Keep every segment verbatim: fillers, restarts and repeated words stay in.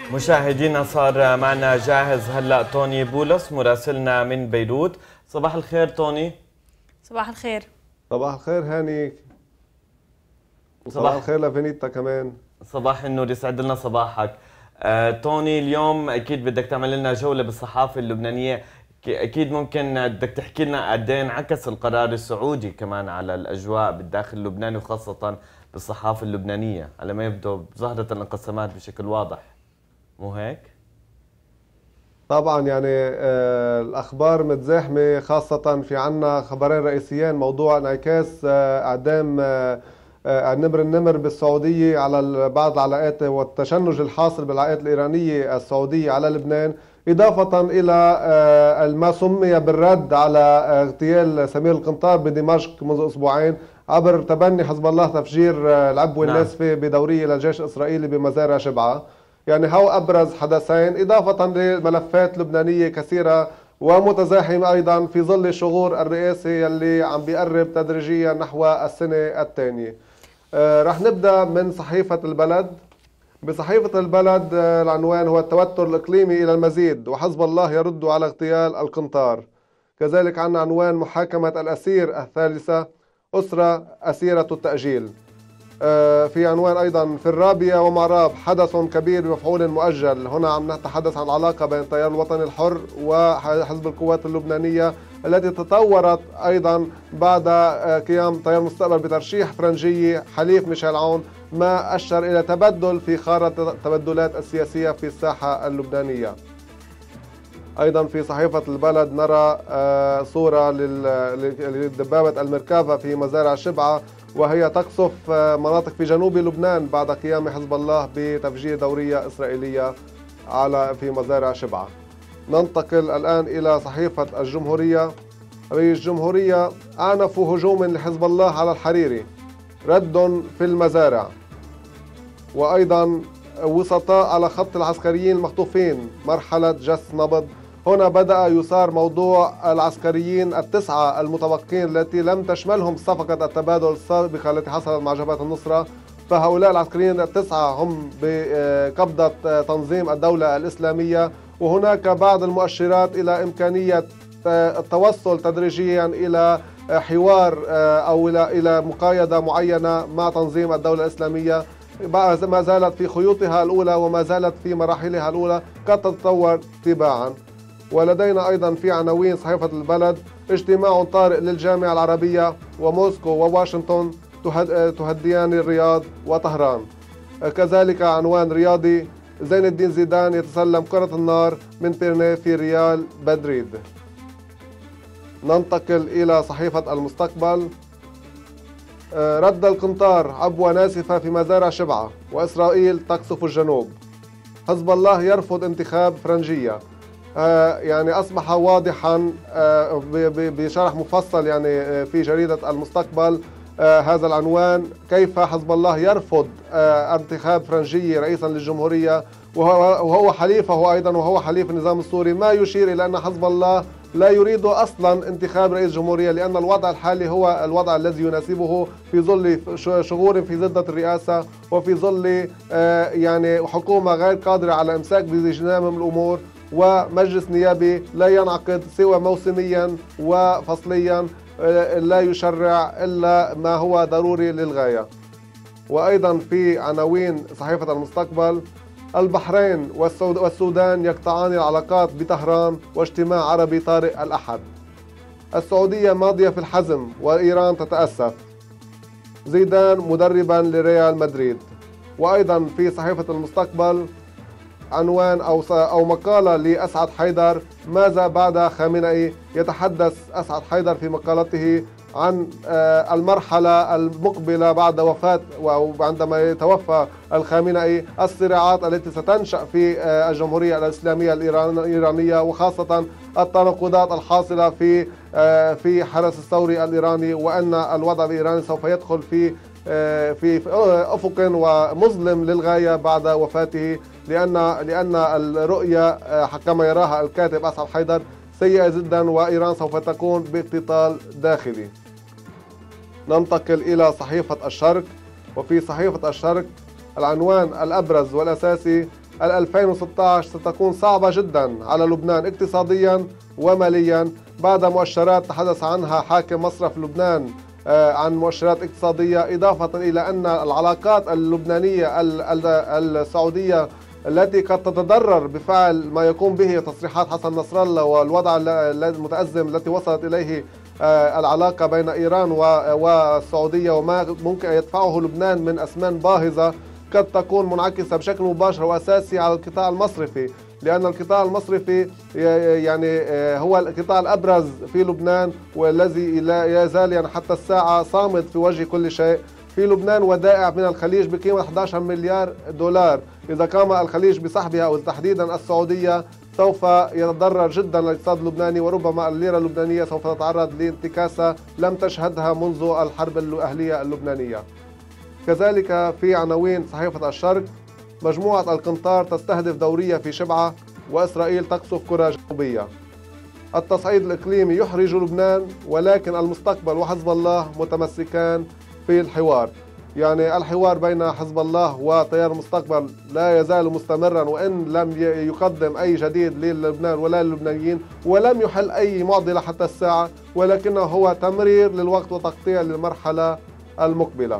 مشاهدينا صار معنا جاهز هلا توني بولس مراسلنا من بيروت. صباح الخير توني. صباح الخير. صباح الخير هاني. صباح صباح الخير لفينيتا كمان. صباح النور، يسعد لنا صباحك. آه، توني اليوم اكيد بدك تعمل لنا جوله بالصحافه اللبنانيه، اكيد ممكن بدك تحكي لنا قد ايه انعكس القرار السعودي كمان على الاجواء بالداخل اللبناني وخاصه بالصحافه اللبنانيه، على ما يبدو ظهرت الانقسامات بشكل واضح، مو هيك؟ طبعا يعني آه الاخبار متزاحمه، خاصه في عنا خبرين رئيسيين: موضوع انعكاس آه اعدام آه النمر النمر بالسعوديه على بعض العلاقات والتشنج الحاصل بالعلاقات الايرانيه السعوديه على لبنان، اضافه الى ما سمي بالرد على اغتيال سمير القنطار بدمشق منذ اسبوعين عبر تبني حزب الله تفجير العبوه نعم. الناسفه بدوريه للجيش الاسرائيلي بمزارع شبعه. يعني هو ابرز حدثين، اضافه لملفات لبنانيه كثيره ومتزاحمه ايضا في ظل الشغور الرئاسي يلي عم بيقرب تدريجيا نحو السنه الثانيه. آه رح نبدا من صحيفه البلد. بصحيفه البلد آه العنوان هو التوتر الاقليمي الى المزيد وحزب الله يرد على اغتيال القنطار. كذلك عندنا عنوان محاكمه الاسير الثالثه، اسره اسيره التاجيل. في عنوان أيضا: في الرابية ومعراب حدث كبير بمفعول مؤجل. هنا عم نتحدث عن العلاقة بين التيار الوطني الحر وحزب القوات اللبنانية التي تطورت أيضا بعد قيام تيار المستقبل بترشيح فرنجية حليف ميشيل عون، ما أشر إلى تبدل في خارطة التبدلات السياسية في الساحة اللبنانية. أيضا في صحيفة البلد نرى صورة لدبابة المركافة في مزارع شبعة وهي تقصف مناطق في جنوب لبنان بعد قيام حزب الله بتفجير دورية إسرائيلية على في مزارع شبعة. ننتقل الآن إلى صحيفة الجمهورية. رئيس الجمهورية: أعنف هجوم لحزب الله على الحريري، رد في المزارع. وأيضا: وسطاء على خط العسكريين المخطوفين، مرحلة جس نبض. هنا بدأ يثار موضوع العسكريين التسعة المتبقين التي لم تشملهم صفقة التبادل السابقة التي حصلت مع جبهة النصرة. فهؤلاء العسكريين التسعة هم بقبضة تنظيم الدولة الإسلامية، وهناك بعض المؤشرات إلى إمكانية التوصل تدريجيا إلى حوار أو إلى مقايضة معينة مع تنظيم الدولة الإسلامية، ما زالت في خيوطها الأولى وما زالت في مراحلها الأولى، قد تتطور تباعا. ولدينا أيضا في عناوين صحيفة البلد: اجتماع طارئ للجامعة العربية، وموسكو وواشنطن تهديان الرياض وطهران. كذلك عنوان رياضي: زين الدين زيدان يتسلم كرة النار من بيرني في ريال مدريد. ننتقل إلى صحيفة المستقبل. رد القنطار، عبوة ناسفة في مزارع شبعة، وإسرائيل تقصف الجنوب. حزب الله يرفض انتخاب فرنجية. آه يعني أصبح واضحا آه بشرح مفصل يعني في جريدة المستقبل آه هذا العنوان: كيف حزب الله يرفض آه انتخاب فرنجية رئيسا للجمهورية وهو, وهو حليفه أيضا وهو حليف النظام السوري، ما يشير إلى أن حزب الله لا يريد أصلا انتخاب رئيس جمهورية، لأن الوضع الحالي هو الوضع الذي يناسبه في ظل شغور في زدة الرئاسة وفي ظل آه يعني حكومة غير قادرة على إمساك بزمام الأمور، ومجلس نيابي لا ينعقد سوى موسميا وفصليا لا يشرع إلا ما هو ضروري للغاية. وأيضا في عناوين صحيفة المستقبل: البحرين والسودان يقطعان العلاقات بطهران، واجتماع عربي طارئ الأحد. السعودية ماضية في الحزم وإيران تتأسف. زيدان مدربا لريال مدريد. وأيضا في صحيفة المستقبل عنوان أو أو مقالة لأسعد حيدر: ماذا بعد خامنئي؟ يتحدث أسعد حيدر في مقالته عن المرحلة المقبلة بعد وفاة وعندما يتوفى الخامنئي، الصراعات التي ستنشأ في الجمهورية الإسلامية الإيرانية، وخاصة التناقضات الحاصلة في في حرس الثوري الإيراني، وأن الوضع الإيراني سوف يدخل في في أفق ومظلم للغاية بعد وفاته، لأن لأن الرؤية كما يراها الكاتب أسعد حيدر سيئة جدا، وإيران سوف تكون باقتتال داخلي. ننتقل إلى صحيفة الشرق. وفي صحيفة الشرق العنوان الأبرز والأساسي: ألفين وستة عشر ستكون صعبة جدا على لبنان اقتصاديا وماليا بعد مؤشرات تحدث عنها حاكم مصرف لبنان عن مؤشرات اقتصادية، إضافة إلى أن العلاقات اللبنانية السعودية التي قد تتضرر بفعل ما يقوم به تصريحات حسن نصر الله والوضع المتأزم التي وصلت إليه العلاقة بين إيران والسعودية وما ممكن يدفعه لبنان من أثمان باهظة قد تكون منعكسة بشكل مباشر وأساسي على القطاع المصرفي، لأن القطاع المصرفي يعني هو القطاع الأبرز في لبنان والذي لا يزال يعني حتى الساعة صامد في وجه كل شيء. في لبنان ودائع من الخليج بقيمة أحد عشر مليار دولار، إذا قام الخليج بسحبها أو تحديدا السعودية سوف يتضرر جدا الاقتصاد اللبناني، وربما الليرة اللبنانية سوف تتعرض لانتكاسة لم تشهدها منذ الحرب الأهلية اللبنانية. كذلك في عناوين صحيفة الشرق: مجموعة القنطار تستهدف دورية في شبعة وإسرائيل تقصف قرى جنوبية. التصعيد الإقليمي يحرج لبنان ولكن المستقبل وحزب الله متمسكان في الحوار. يعني الحوار بين حزب الله وتيار المستقبل لا يزال مستمرا، وإن لم يقدم أي جديد للبنان ولا للبنانيين ولم يحل أي معضلة حتى الساعة، ولكنه هو تمرير للوقت وتقطيع للمرحلة المقبلة.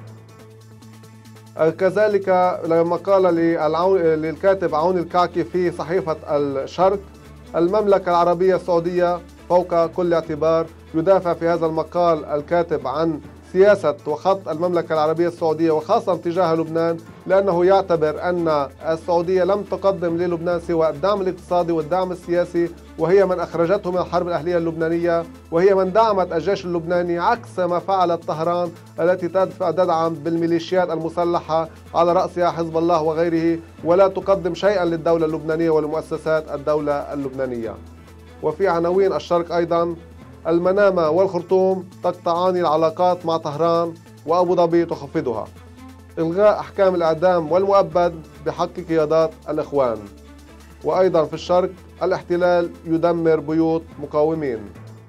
كذلك لما قال للكاتب عون الكعكي في صحيفة الشرق: المملكة العربية السعودية فوق كل اعتبار. يدافع في هذا المقال الكاتب عن سياسة وخط المملكة العربية السعودية وخاصة تجاه لبنان، لأنه يعتبر أن السعودية لم تقدم للبنان سوى الدعم الاقتصادي والدعم السياسي، وهي من أخرجته من الحرب الأهلية اللبنانية، وهي من دعمت الجيش اللبناني عكس ما فعلت طهران التي تدفع تدعم بالميليشيات المسلحة على رأسها حزب الله وغيره، ولا تقدم شيئا للدولة اللبنانية ولمؤسسات الدولة اللبنانية. وفي عناوين الشرق أيضا: المنامة والخرطوم تقطعان العلاقات مع طهران وأبو ظبي تخفضها. إلغاء أحكام الإعدام والمؤبد بحق قيادات الإخوان. وأيضا في الشرق: الاحتلال يدمر بيوت مقاومين.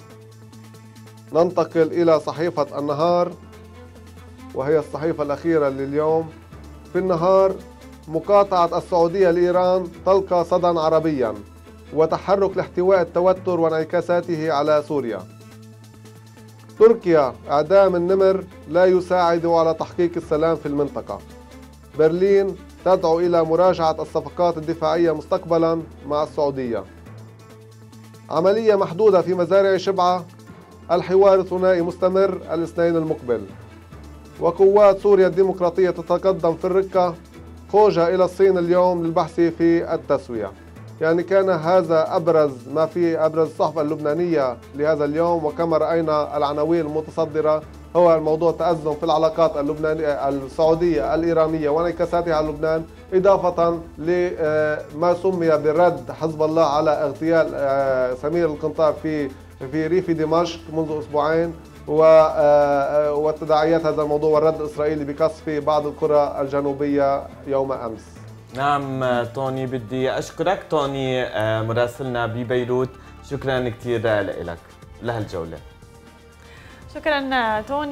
ننتقل إلى صحيفة النهار وهي الصحيفة الأخيرة لليوم. في النهار: مقاطعة السعودية لإيران تلقى صدى عربيا، وتحرك لاحتواء التوتر وانعكاساته على سوريا. تركيا: إعدام النمر لا يساعد على تحقيق السلام في المنطقة. برلين تدعو إلى مراجعة الصفقات الدفاعية مستقبلا مع السعودية. عملية محدودة في مزارع شبعة، الحوار الثنائي مستمر الاثنين المقبل. وقوات سوريا الديمقراطية تتقدم في الركة، خوجة إلى الصين اليوم للبحث في التسوية. يعني كان هذا أبرز ما في أبرز الصحف اللبنانية لهذا اليوم. وكما رأينا العناوين المتصدرة هو الموضوع تأزم في العلاقات اللبنانية السعودية الإيرانية وانعكاساتها على لبنان، إضافة لما سمي برد حزب الله على اغتيال سمير القنطار في في ريف دمشق منذ أسبوعين، وتداعيات هذا الموضوع والرد الإسرائيلي بقصف بعض القرى الجنوبية يوم أمس. نعم توني، بدي أشكرك توني مراسلنا ببيروت، شكرا كثير لك لهالجولة. شكرا توني.